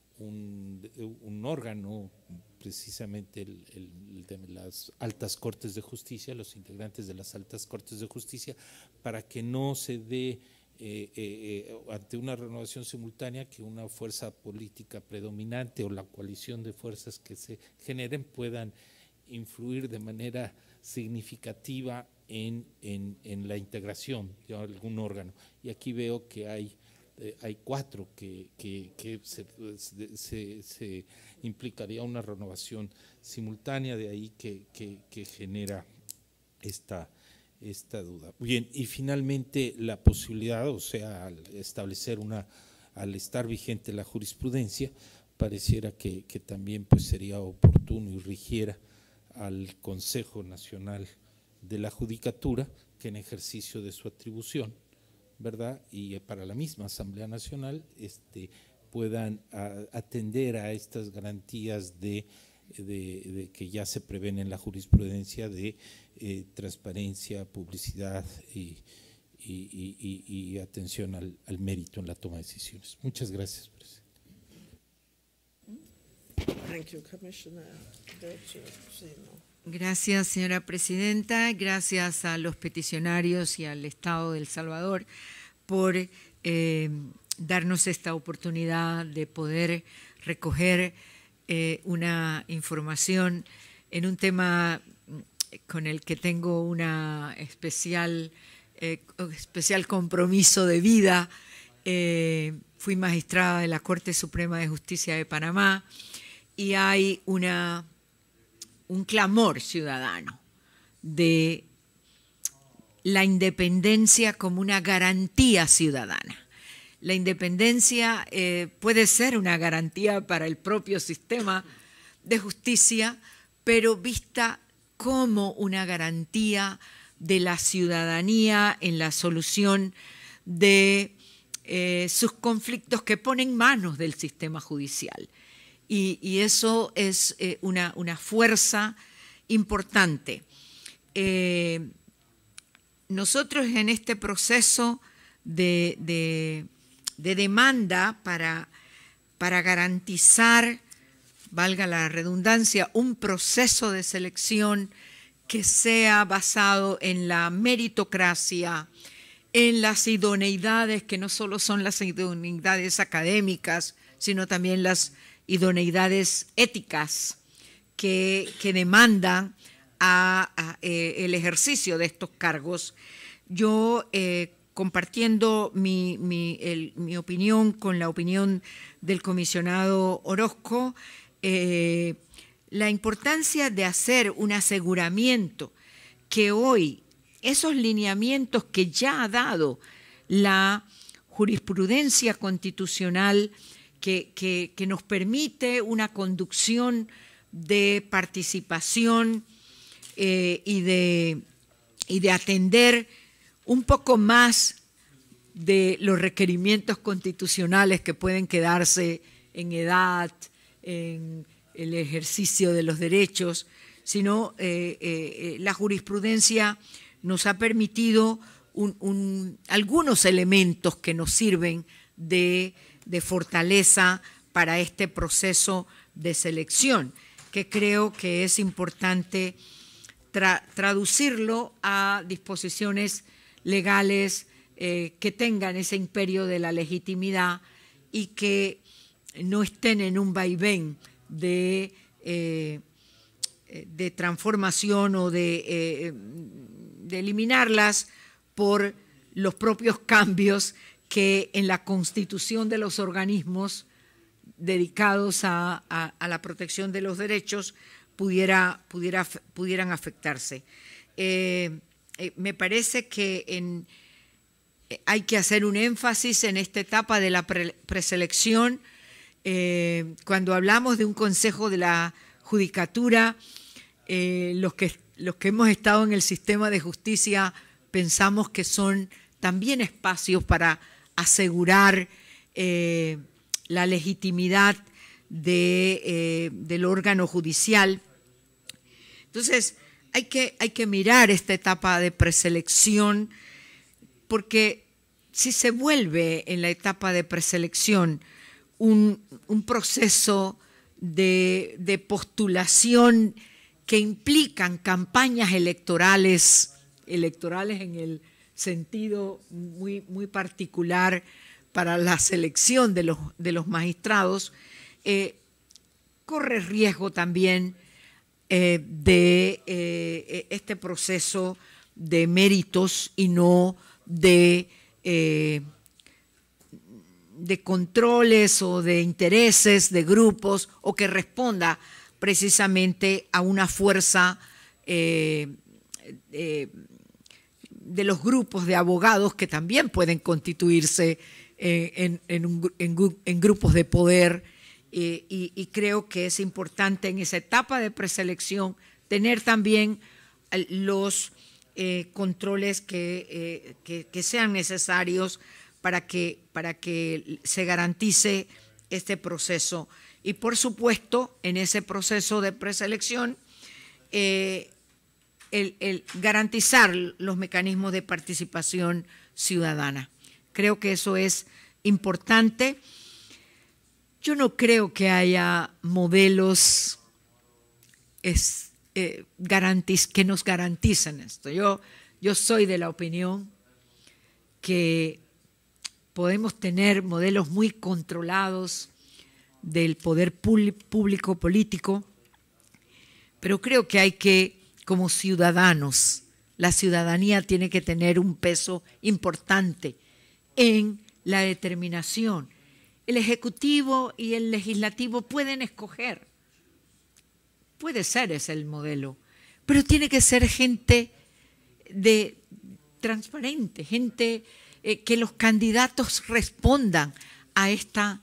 órgano, precisamente el de las altas cortes de justicia, los integrantes de las altas cortes de justicia, para que no se dé ante una renovación simultánea que una fuerza política predominante o la coalición de fuerzas que se generen puedan influir de manera significativa en la integración de algún órgano. Y aquí veo que hay 4 que se implicaría una renovación simultánea, de ahí que genera esta duda. Bien, y finalmente la posibilidad, o sea, al estar vigente la jurisprudencia, pareciera que también pues sería oportuno y rigiera al Consejo Nacional de la Judicatura, que en ejercicio de su atribución, ¿verdad?, y para la misma Asamblea Nacional puedan atender a estas garantías de que ya se prevén en la jurisprudencia de transparencia, publicidad y atención al mérito en la toma de decisiones. Muchas gracias, presidente. Thank you, Commissioner. Gracias, señora presidenta. Gracias a los peticionarios y al Estado de El Salvador por darnos esta oportunidad de poder recoger una información en un tema con el que tengo una especial compromiso de vida. Fui magistrada de la Corte Suprema de Justicia de Panamá y hay un clamor ciudadano de la independencia como una garantía ciudadana. La independencia puede ser una garantía para el propio sistema de justicia, pero vista como una garantía de la ciudadanía en la solución de sus conflictos que ponen en manos del sistema judicial. Y eso es una fuerza importante. Nosotros en este proceso de demanda para garantizar, valga la redundancia, un proceso de selección que sea basado en la meritocracia, en las idoneidades, que no solo son las idoneidades académicas, sino también las idoneidades éticas que demandan el ejercicio de estos cargos. Yo, compartiendo mi opinión con la opinión del comisionado Orozco, la importancia de hacer un aseguramiento que hoy esos lineamientos que ya ha dado la jurisprudencia constitucional que nos permite una conducción de participación y de atender un poco más de los requerimientos constitucionales que pueden quedarse en edad, en el ejercicio de los derechos, sino la jurisprudencia nos ha permitido algunos elementos que nos sirven de fortaleza para este proceso de selección, que creo que es importante traducirlo a disposiciones legales que tengan ese imperio de la legitimidad y que no estén en un vaivén de transformación o de eliminarlas por los propios cambios que en la constitución de los organismos dedicados a la protección de los derechos pudieran afectarse. Me parece que hay que hacer un énfasis en esta etapa de la preselección. Cuando hablamos de un consejo de la judicatura, los que hemos estado en el sistema de justicia pensamos que son también espacios para asegurar la legitimidad del órgano judicial. Entonces, hay que mirar esta etapa de preselección, porque si se vuelve en la etapa de preselección un proceso de postulación que implican campañas electorales en el sentido muy, muy particular para la selección de los magistrados, corre riesgo también de este proceso de méritos y no de controles o de intereses de grupos, o que responda precisamente a una fuerza de los grupos de abogados que también pueden constituirse en grupos de poder, y creo que es importante en esa etapa de preselección tener también los controles que sean necesarios para que se garantice este proceso. Y por supuesto, en ese proceso de preselección, el garantizar los mecanismos de participación ciudadana. Creo que eso es importante. Yo no creo que haya modelos que nos garanticen esto. Yo soy de la opinión que podemos tener modelos muy controlados del poder público político, pero creo que hay que, como ciudadanos, la ciudadanía tiene que tener un peso importante en la determinación. El Ejecutivo y el Legislativo pueden escoger, puede ser ese el modelo, pero tiene que ser gente transparente, gente que los candidatos respondan a esta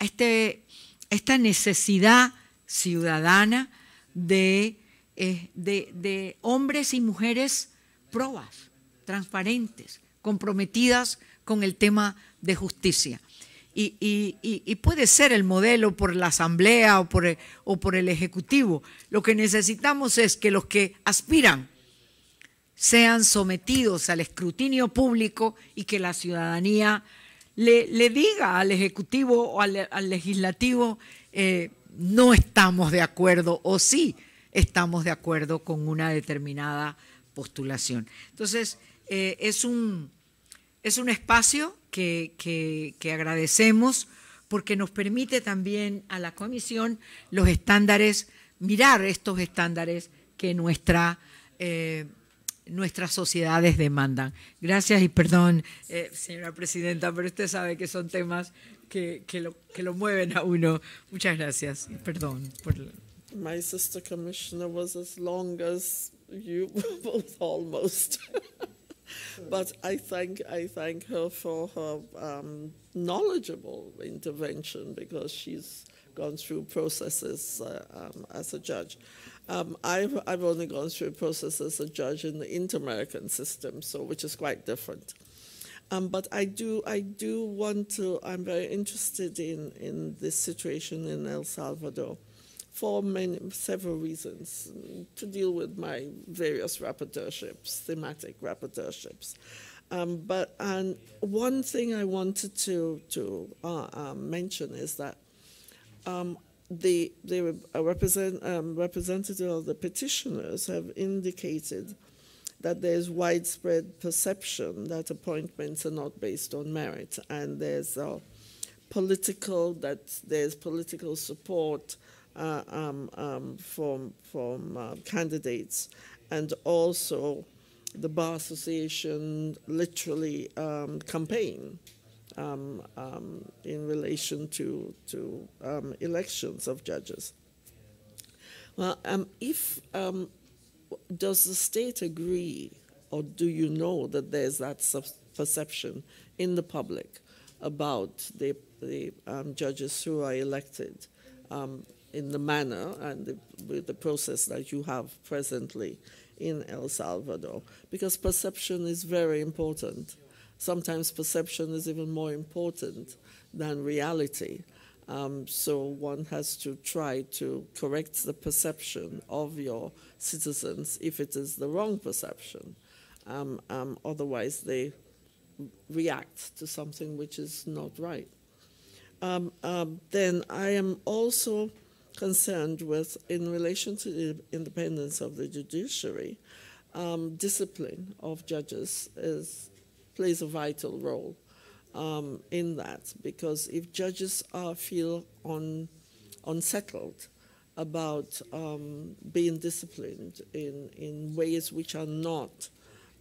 necesidad ciudadana de hombres y mujeres probas, transparentes, comprometidas con el tema de justicia. Y puede ser el modelo por la Asamblea o por el Ejecutivo. Lo que necesitamos es que los que aspiran sean sometidos al escrutinio público y que la ciudadanía le diga al Ejecutivo o al Legislativo no estamos de acuerdo o sí estamos de acuerdo con una determinada postulación. Entonces, es un espacio que agradecemos, porque nos permite también a la Comisión los estándares, mirar estos estándares que nuestras sociedades demandan. Gracias y perdón, señora Presidenta, pero usted sabe que son temas que lo mueven a uno. Muchas gracias y perdón. My sister commissioner was as long as you both almost. But I thank her for her knowledgeable intervention, because she's gone through processes as a judge. I've only gone through a process as a judge in the inter-American system, which is quite different. But I do want to. I'm very interested in this situation in El Salvador, for several reasons, to deal with my various rapporteurships, thematic rapporteurships. But one thing I wanted to mention is that representative of the petitioners have indicated that there's widespread perception that appointments are not based on merit, and there's political support from candidates, and also the Bar Association literally campaign in relation to elections of judges. Well, does the state agree, or do you know that there's that perception in the public about the judges who are elected in the manner and with the process that you have presently in El Salvador? Because perception is very important. Sometimes perception is even more important than reality. So one has to try to correct the perception of your citizens if it is the wrong perception. Otherwise, they react to something which is not right. Then I am also concerned with, in relation to the independence of the judiciary, discipline of judges plays a vital role in that, because if judges feel unsettled about being disciplined in ways which are not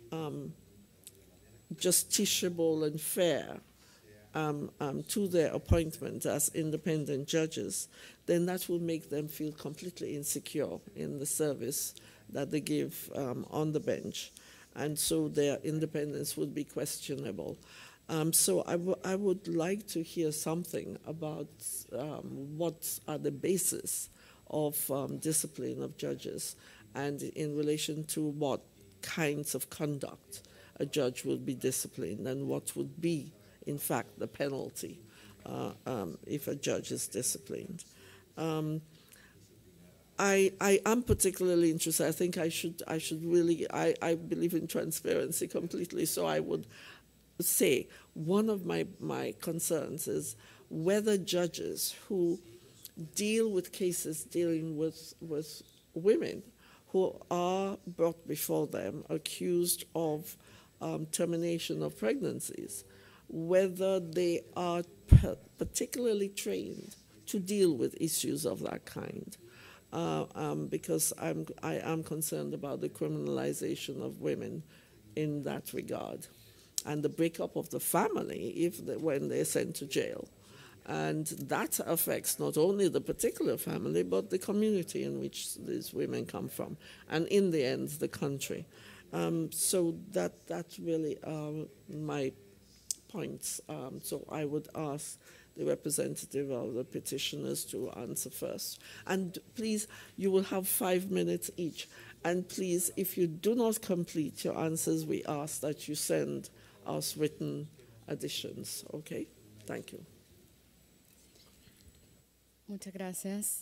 justiciable and fair to their appointment as independent judges, then that will make them feel completely insecure in the service that they give on the bench. And so their independence would be questionable. So I would like to hear something about what are the basis of discipline of judges, and in relation to what kinds of conduct a judge would be disciplined, and what would be, in fact, the penalty if a judge is disciplined. I am particularly interested. I think I should really, I believe in transparency completely, so I would say one of my concerns is whether judges who deal with cases dealing with women who are brought before them accused of termination of pregnancies, whether they are particularly trained to deal with issues of that kind. Because I am concerned about the criminalization of women in that regard, and the breakup of the family when they're sent to jail. And that affects not only the particular family, but the community in which these women come from, and in the end, the country. So that's really my points. So I would ask the representative of the petitioners to answer first. And please, you will have 5 minutes each. And please, if you do not complete your answers, we ask that you send us written additions, okay? Thank you. Muchas gracias.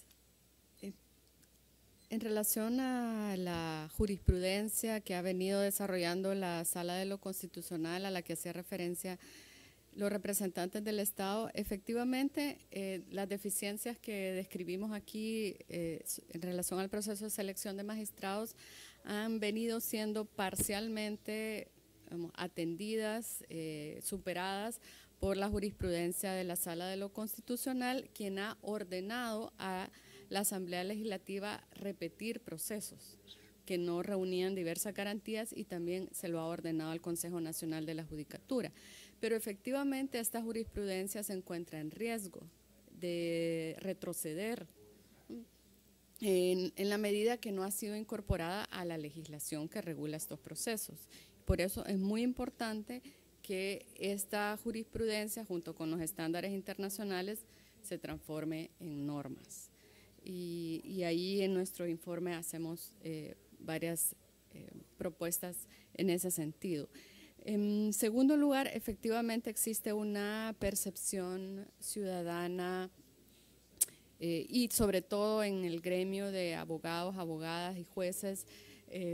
En relación a la jurisprudencia que ha venido desarrollando la Sala de lo Constitucional, a la que hacía referencia los representantes del Estado, efectivamente las deficiencias que describimos aquí en relación al proceso de selección de magistrados han venido siendo parcialmente atendidas, superadas por la jurisprudencia de la Sala de lo Constitucional, quien ha ordenado a la Asamblea Legislativa repetir procesos que no reunían diversas garantías, y también se lo ha ordenado al Consejo Nacional de la Judicatura. Pero efectivamente esta jurisprudencia se encuentra en riesgo de retroceder en la medida que no ha sido incorporada a la legislación que regula estos procesos. Por eso es muy importante que esta jurisprudencia, junto con los estándares internacionales, se transforme en normas. Y ahí en nuestro informe hacemos varias propuestas en ese sentido. En segundo lugar, efectivamente existe una percepción ciudadana y sobre todo en el gremio de abogados, abogadas y jueces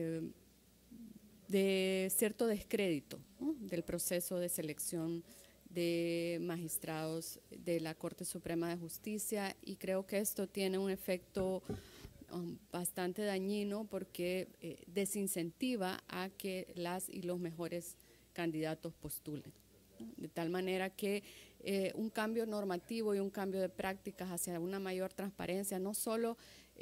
de cierto descrédito, ¿no?, del proceso de selección de magistrados de la Corte Suprema de Justicia, y creo que esto tiene un efecto bastante dañino porque desincentiva a que las y los mejores candidatos postulen, ¿no? De tal manera que un cambio normativo y un cambio de prácticas hacia una mayor transparencia no solo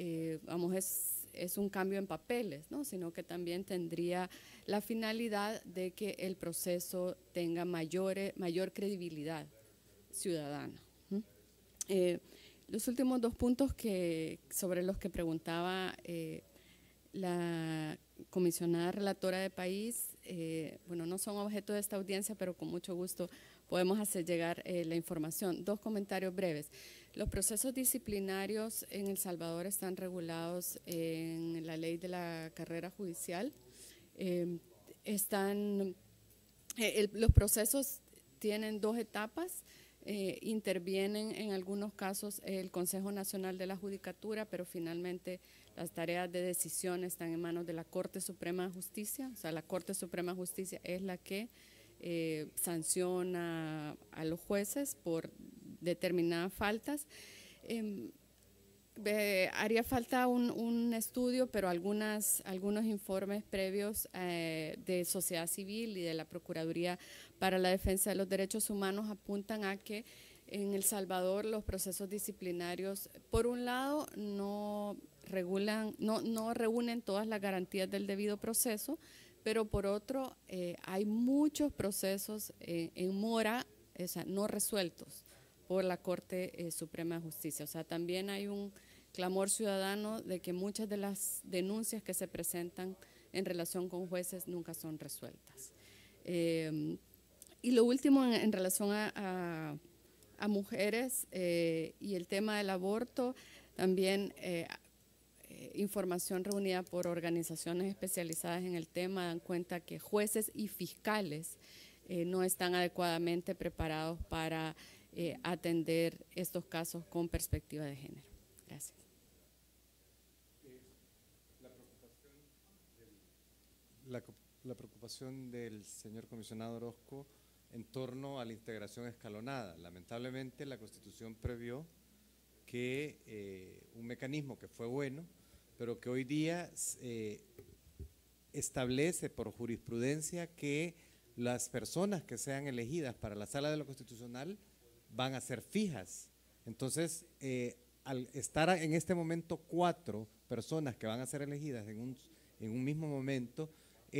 es un cambio en papeles, ¿no? Sino que también tendría la finalidad de que el proceso tenga mayor credibilidad ciudadana. Los últimos dos puntos sobre los que preguntaba la comisionada relatora de país, bueno, no son objeto de esta audiencia, pero con mucho gusto podemos hacer llegar la información. Dos comentarios breves. Los procesos disciplinarios en El Salvador están regulados en la ley de la carrera judicial. Los procesos tienen dos etapas. Intervienen en algunos casos el Consejo Nacional de la Judicatura, pero finalmente las tareas de decisión están en manos de la Corte Suprema de Justicia. O sea, la Corte Suprema de Justicia es la que sanciona a los jueces por determinadas faltas. Haría falta un estudio, pero algunos informes previos de sociedad civil y de la Procuraduría para la Defensa de los Derechos Humanos apuntan a que en El Salvador los procesos disciplinarios, por un lado, no reúnen todas las garantías del debido proceso, pero por otro, hay muchos procesos en mora, o sea, no resueltos por la Corte Suprema de Justicia. O sea, también hay un clamor ciudadano de que muchas de las denuncias que se presentan en relación con jueces nunca son resueltas. Y lo último en relación a mujeres y el tema del aborto, también información reunida por organizaciones especializadas en el tema dan cuenta que jueces y fiscales no están adecuadamente preparados para atender estos casos con perspectiva de género. Gracias. La preocupación del señor comisionado Orozco en torno a la integración escalonada. Lamentablemente la Constitución previó que un mecanismo que fue bueno, pero que hoy día establece por jurisprudencia que las personas que sean elegidas para la Sala de lo Constitucional van a ser fijas. Entonces, al estar en este momento 4 personas que van a ser elegidas en un mismo momento,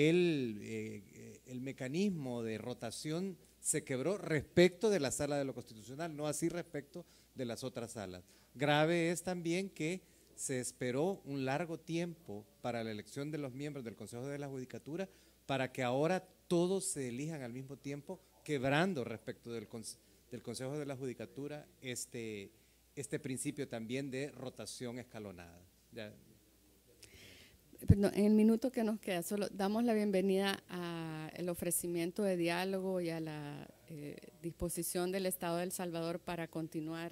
el mecanismo de rotación se quebró respecto de la Sala de lo Constitucional, no así respecto de las otras salas. Grave es también que se esperó un largo tiempo para la elección de los miembros del Consejo de la Judicatura para que ahora todos se elijan al mismo tiempo, quebrando respecto del Consejo de la Judicatura este principio también de rotación escalonada. Ya. Perdón, en el minuto que nos queda, solo damos la bienvenida al ofrecimiento de diálogo y a la disposición del Estado de El Salvador para continuar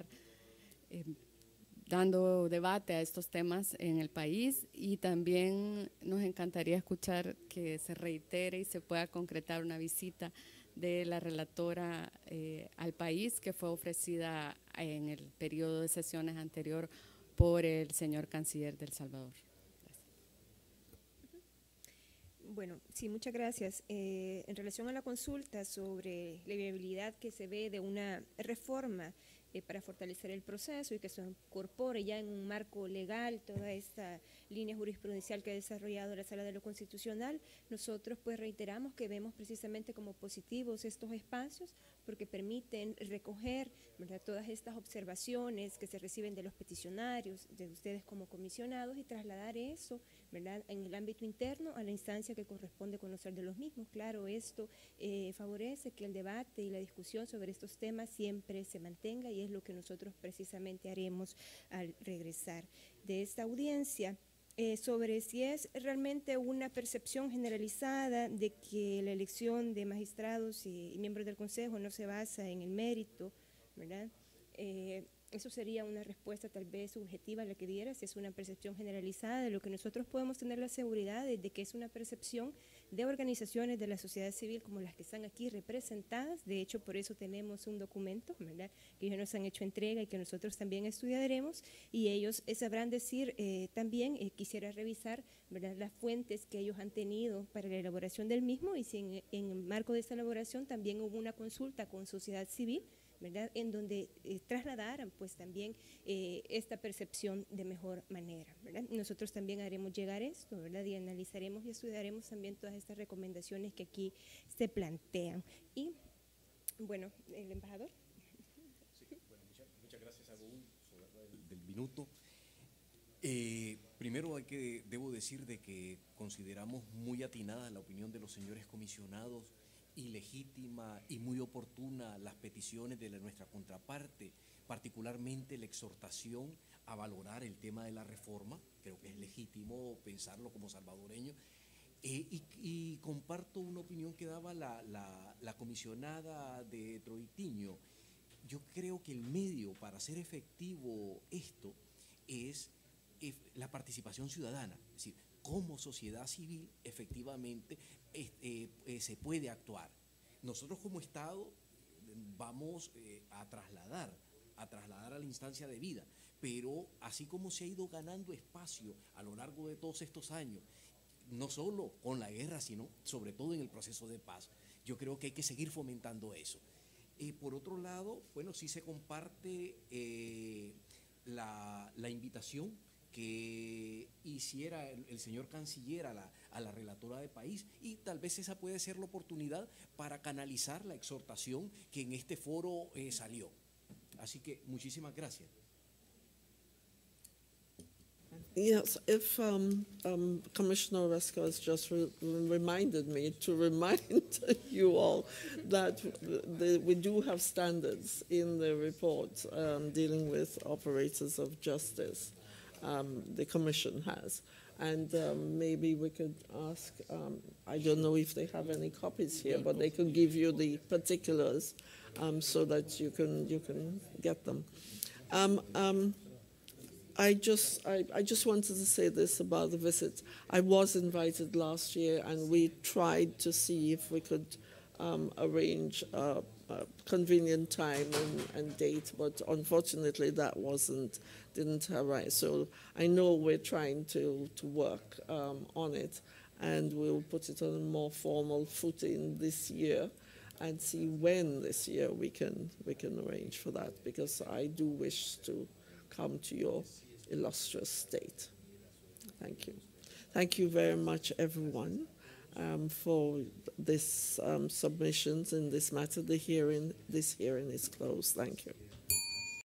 dando debate a estos temas en el país, y también nos encantaría escuchar que se reitere y se pueda concretar una visita de la relatora al país que fue ofrecida en el periodo de sesiones anterior por el señor canciller de El Salvador. Bueno, sí, muchas gracias. En relación a la consulta sobre la viabilidad que se ve de una reforma para fortalecer el proceso y que se incorpore ya en un marco legal toda esta línea jurisprudencial que ha desarrollado la Sala de lo Constitucional, nosotros pues reiteramos que vemos precisamente como positivos estos espacios porque permiten recoger, ¿verdad?, todas estas observaciones que se reciben de los peticionarios, de ustedes como comisionados, y trasladar eso, ¿verdad?, en el ámbito interno a la instancia que corresponde conocer de los mismos. Claro, esto favorece que el debate y la discusión sobre estos temas siempre se mantenga, y es lo que nosotros precisamente haremos al regresar de esta audiencia. Sobre si es realmente una percepción generalizada de que la elección de magistrados y miembros del Consejo no se basa en el mérito, ¿verdad? Eso sería una respuesta tal vez subjetiva a la que diera, si es una percepción generalizada. De lo que nosotros podemos tener la seguridad es de que es una percepción de organizaciones de la sociedad civil como las que están aquí representadas. De hecho, por eso tenemos un documento, ¿verdad?, que ellos nos han hecho entrega y que nosotros también estudiaremos, y ellos sabrán decir también, quisiera revisar, ¿verdad?, las fuentes que ellos han tenido para la elaboración del mismo, y si en el marco de esta elaboración también hubo una consulta con sociedad civil, ¿verdad?, en donde trasladaran pues también esta percepción de mejor manera, ¿verdad? Nosotros también haremos llegar esto, ¿verdad?, y analizaremos y estudiaremos también todas estas recomendaciones que aquí se plantean. Y bueno, el embajador. Sí, bueno, muchas gracias a Raúl del minuto. Primero debo decir de que consideramos muy atinada la opinión de los señores comisionados, y legítima y muy oportuna las peticiones de nuestra contraparte, particularmente la exhortación a valorar el tema de la reforma. Creo que es legítimo pensarlo como salvadoreño, y comparto una opinión que daba la comisionada de Troitiño. Yo creo que el medio para hacer efectivo esto es la participación ciudadana, es decir, como sociedad civil efectivamente se puede actuar. Nosotros como Estado vamos a trasladar a la instancia de vida, pero así como se ha ido ganando espacio a lo largo de todos estos años, no solo con la guerra, sino sobre todo en el proceso de paz, yo creo que hay que seguir fomentando eso. Por otro lado, bueno, sí se comparte la invitación que hiciera el señor canciller a la relatora de país, y tal vez esa puede ser la oportunidad para canalizar la exhortación que en este foro salió. Así que muchísimas gracias. Yes, if Commissioner Orozco has just reminded me to remind you all that we do have standards in the report dealing with operators of justice. The Commission has. And maybe we could ask, I don't know if they have any copies here, but they could give you the particulars so that you can get them. I just wanted to say this about the visit. I was invited last year, and we tried to see if we could arrange a convenient time and date, but unfortunately that didn't arise. So I know we're trying to work on it, and we'll put it on a more formal footing this year and see when this year we can arrange for that, because I do wish to come to your illustrious state. Thank you. Thank you very much, everyone, for this submissions in this matter. This hearing is closed. Thank you.